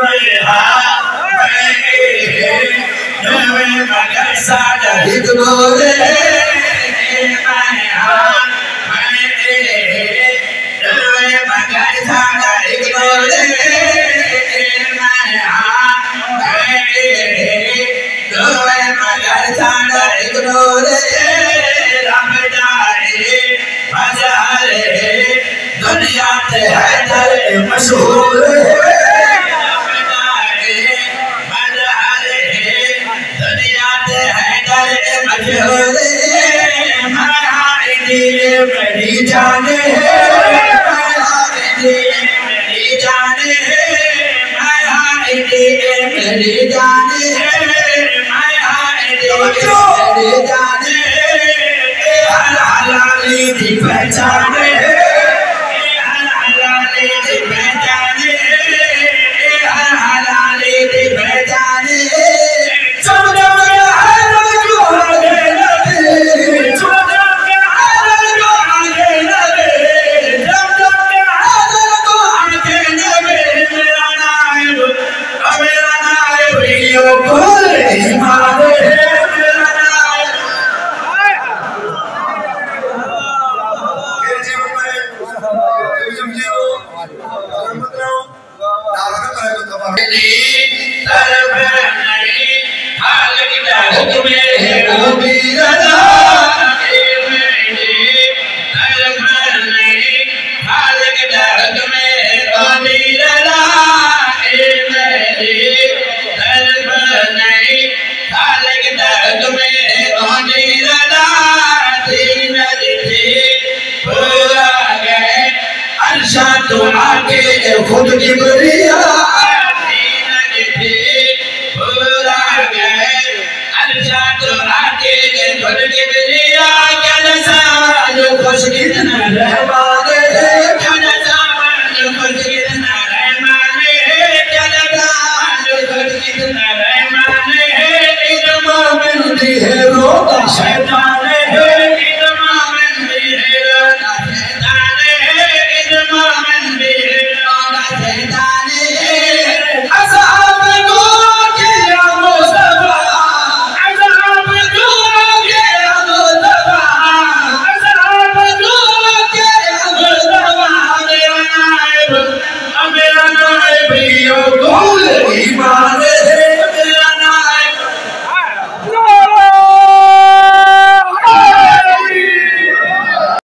मगर सादा इग्नोरे मगर सादा इग्नोरे मगर सादा इग्नोरे रब जाए बाजारे दुनिया ते हैदर मशहूर मेरी जाने मेरी जाने मेरी जाने मेरी जाने हलाली दी पहचाने हलाली दी पहचाने हलाली दी पहचाने खुद की